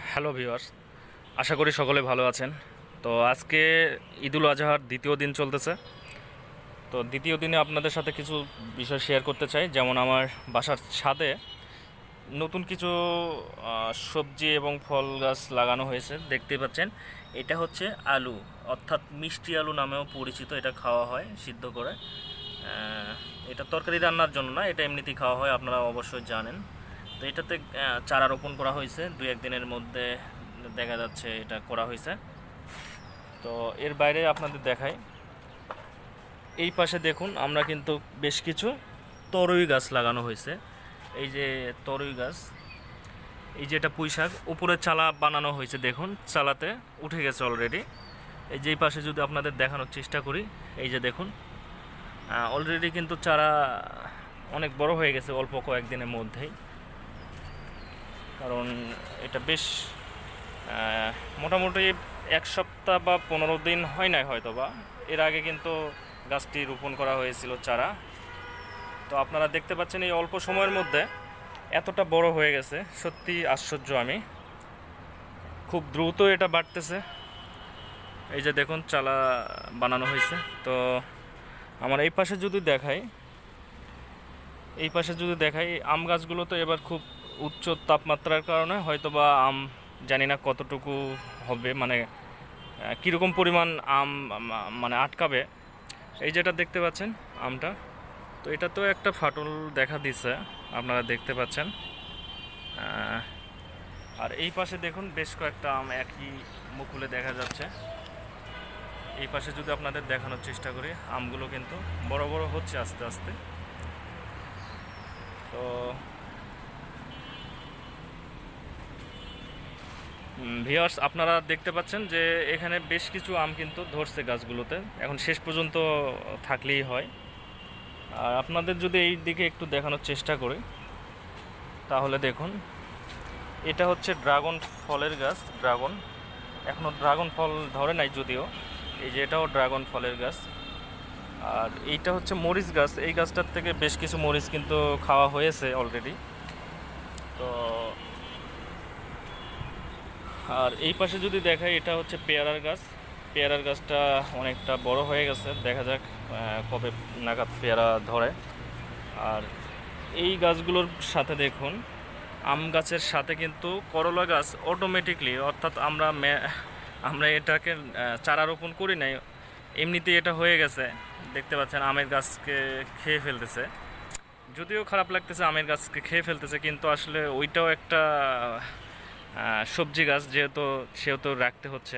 Hello viewers, আশা করি সকলে ভালো আছেন। তো আজকে ঈদুল আজহার দ্বিতীয় দিন চলতেছে। তো দ্বিতীয় দিনে আপনাদের সাথে কিছু বিষয় শেয়ার করতে চাই। যেমন আমার বাসার ছাদে নতুন কিছু সবজি এবং ফল গাছ লাগানো হয়েছে, দেখতেই পাচ্ছেন। এটা হচ্ছে আলু, অর্থাৎ মিষ্টি আলু নামেও পরিচিত। এটা খাওয়া হয় সিদ্ধ করে। এটা তরকারি রান্নার জন্য না, এটা এমনিতেই খাওয়া হয়, আপনারা অবশ্যই জানেন। তো এটাতে চারা রোপণ করা হয়েছে, 2-1 দিনের মধ্যে দেখা যাচ্ছে এটা করা হয়েছে। তো এর বাইরে আপনাদের দেখাই, এই পাশে দেখুন আমরা কিন্তু বেশ কিছু তরই গাছ লাগানো হয়েছে। এই যে তরই গাছ, এই যে এটা পুঁই শাক, উপরে চালা বানানো হয়েছে, দেখুন চালাতে উঠে গেছে অলরেডি। এই যে এই পাশে যদি আপনাদের দেখানোর চেষ্টা করি, এই যে দেখুন অলরেডি কিন্তু চারা অনেক বড় হয়ে গেছে অল্প কয়েকদিনের মধ্যেই। কারণ এটা বেশ মোটামুটি 1 সপ্তাহ বা 15 দিন হয় নাই হয়তো বা, এর আগে কিন্তু গাছটি রোপণ করা হয়েছিল চারা। তো আপনারা দেখতে পাচ্ছেন এই অল্প সময়ের মধ্যে এতটা বড় হয়ে গেছে, সত্যি আশ্চর্য আমি। খুব দ্রুত এটা বাড়তেছে। এই যে দেখুন চালা বানানো হয়েছে। তো আমার এই পাশে যদি দেখাই, আম গাছগুলো তো এবার খুব উচ্চ তাপমাত্রার কারণে হয়তোবা আম জানি না কতটুকু হবে, মানে কীরকম পরিমাণ আম মানে আটকাবে। এই যেটা দেখতে পাচ্ছেন আমটা, তো এটা তো একটা ফাটল দেখা দিছে, আপনারা দেখতে পাচ্ছেন। আর এই পাশে দেখুন বেশ কয়েকটা আম একই মুকুলে দেখা যাচ্ছে। এই পাশে যদি আপনাদের দেখানোর চেষ্টা করি, আমগুলো কিন্তু বড় বড় হচ্ছে আস্তে আস্তে। তো ভিউয়ার্স, আপনারা দেখতে পাচ্ছেন যে এখানে বেশ কিছু আম কিন্তু ধরছে গাছগুলোতে, এখন শেষ পর্যন্ত থাকলেই হয়। আর আপনাদের যদি এই দিকে একটু দেখানোর চেষ্টা করি, তাহলে দেখুন এটা হচ্ছে ড্রাগন ফলের গাছ। এখনও ড্রাগন ফল ধরে নাই যদিও, এই যে এটাও ড্রাগন ফলের গাছ। আর এইটা হচ্ছে মরিচ গাছ, এই গাছটার থেকে বেশ কিছু মরিচ কিন্তু খাওয়া হয়েছে অলরেডি। তো আর এই পাশে যদি দেখাই, এটা হচ্ছে পেয়ারার গাছটা অনেকটা বড় হয়ে গেছে, দেখা যাক কবে নাগাদ পেয়ারা ধরে। আর এই গাছগুলোর সাথে দেখুন আম গাছের সাথে কিন্তু করলা গাছ অটোমেটিকলি, অর্থাৎ আমরা এটাকে চারা রোপণ করি নাই, এমনিতেই এটা হয়ে গেছে। দেখতে পাচ্ছেন আমের গাছকে খেয়ে ফেলতেছে। যদিও খারাপ লাগতেছে, আমের গাছকে খেয়ে ফেলতেছে, কিন্তু আসলে ওইটাও একটা সবজি গাছ, সেহেতু রাখতে হচ্ছে।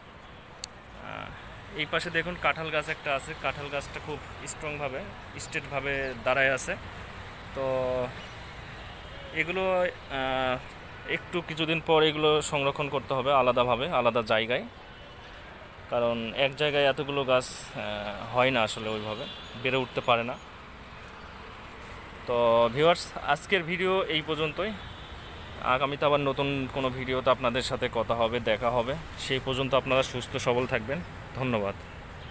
এই পাশে দেখুন কাঁঠাল গাছ একটা আছে, কাঁঠাল গাছটা খুব স্ট্রংভাবে স্ট্রেটভাবে দাঁড়ায় আছে। তো এগুলো একটু কিছুদিন পর এগুলো সংরক্ষণ করতে হবে আলাদাভাবে, আলাদা জায়গায়, কারণ এক জায়গায় এতগুলো গাছ হয় না, আসলে ওইভাবে বেড়ে উঠতে পারে না। তো ভিউয়ার্স, আজকের ভিডিও এই পর্যন্তই। আগামীতে আবার নতুন কোনো ভিডিওতে আপনাদের সাথে কথা হবে, দেখা হবে। সেই পর্যন্ত আপনারা সুস্থ সবল থাকবেন। ধন্যবাদ।